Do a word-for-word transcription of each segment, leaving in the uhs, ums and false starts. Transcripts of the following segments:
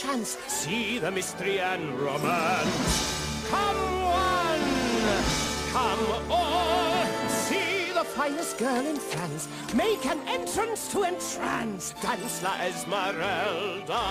dance. See the mystery and romance. Come one, come all, see the finest girl in France. Make an entrance to entrance. Dance La Esmeralda.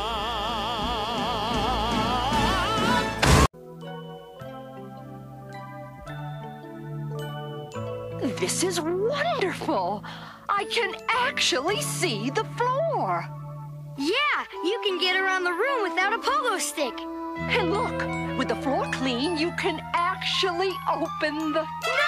This is wonderful! I can actually see the floor! Yeah, you can get around the room without a pogo stick. And look, with the floor clean, you can actually open the...